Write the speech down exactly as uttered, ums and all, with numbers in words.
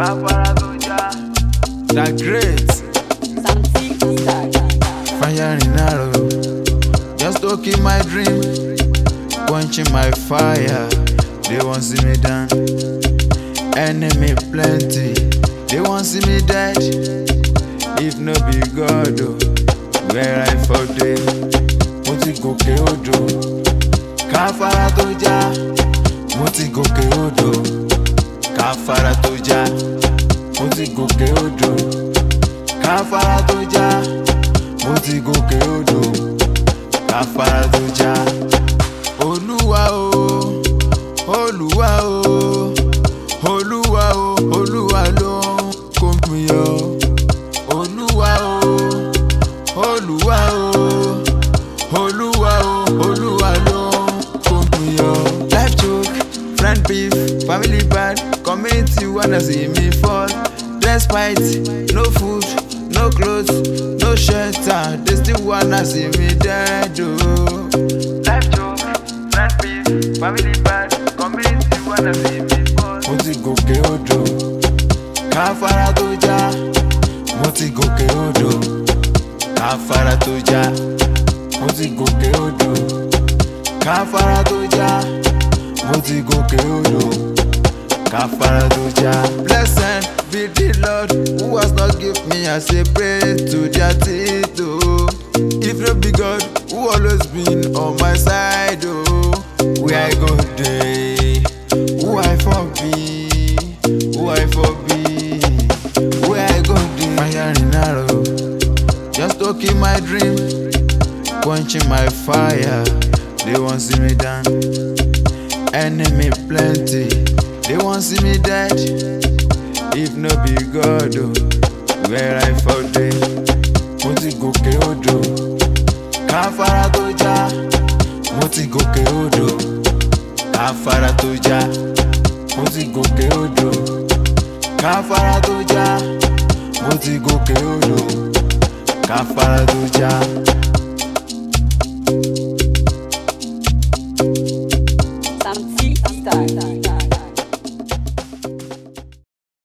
That great. Fire in arrow, just to keep my dream, quenching my fire. They won't see me down. Enemy plenty, they won't see me dead. If no be God, oh, where I for day. Moti goke odo, kafara toja. Moti goke odo, kafara toja. Moti goke odo, kafara toja. Moti goke odo, kafara toja. Olúwa o, Olúwa o, Olúwa o, Olúwa ló ń kó mi yọ. Olúwa o, Olúwa o, Olúwa o, Olúwa ló ń kó mi yọ. Life choke, friend beef, family bad, community wanna see me fall. Despite no food, no clothes, no shelter, they still wanna see me dead. Oh. Life choke, friend beef, family bad, community wanna see me fall. Moti goke odo, kafara toja. Moti goke odo, kafara toja. Moti goke odo, kafara toja. Moti goke odo, kafara toja. Blessed be the Lord who has not given me as a praise to their teeth. Oh. If no be God who always been on my side, oh, where I go day, who I for be, who I for be, where I go day. Fire in arrow, just to keep my dream, quenching my fire. They won't see me down. Enemy plenty, they won't see me dead. If no be God, oh, where I for day. Moti goke odo, kafara toja. Moti goke odo, kafara toja. Moti goke odo, kafara toja. Moti goke odo, kafara toja.